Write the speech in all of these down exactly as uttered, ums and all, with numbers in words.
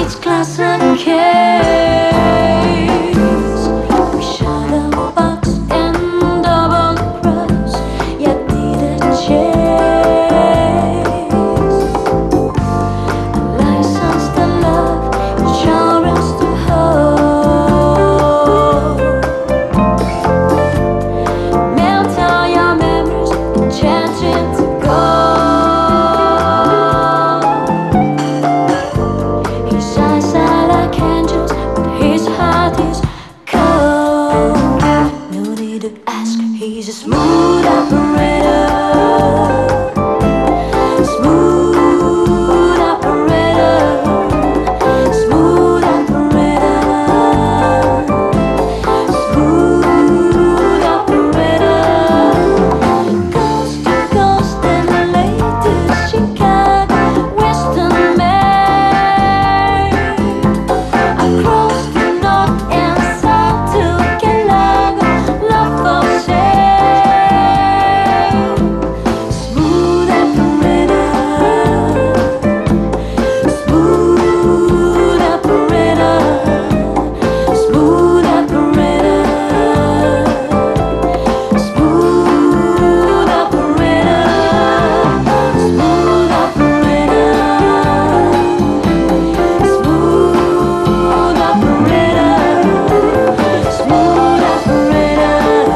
each glass and case. We shot a box and double the price, yet didn't chase. A license to love, insurance to hold. Melt all your memories and change into gold. His eyes are like angels, but his heart is cold. No need to ask, he's a smooth operator. Smooth operator. Smooth operator. Smooth operator. Coast to coast and L A to Chicago, Western Maine. Across the north and south to Calago, love for sale. Smooth operator. Smooth operator. Smooth operator. Smooth operator. Smooth operator. Smooth operator. Smooth operator.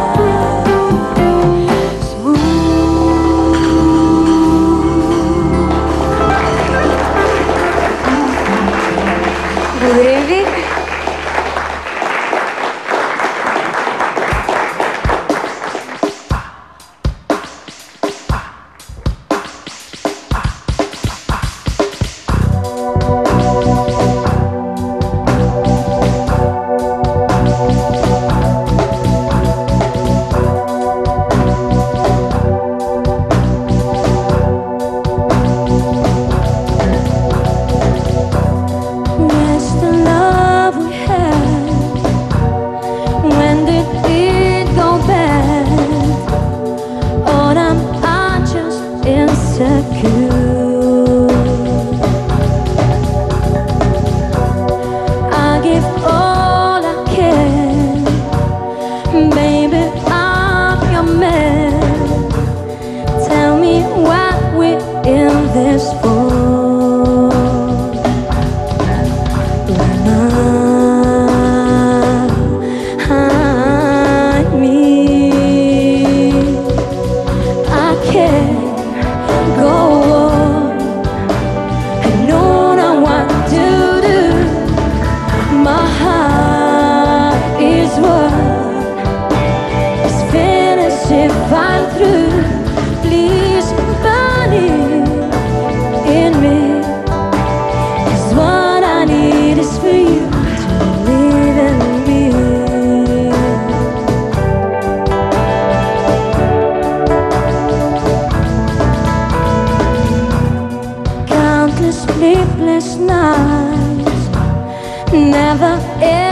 Благодарим ви. Where's the love we had? When did it go bad? Or am I just insecure? I give all I can, baby, I'm your man. Tell me what we're in this for. Behind me, I can't go on. I know not what to do. My heart is what is finished if I'm through. Please burn it in me. 'Cause what I need is for you to believe in me. Countless sleepless nights, never end.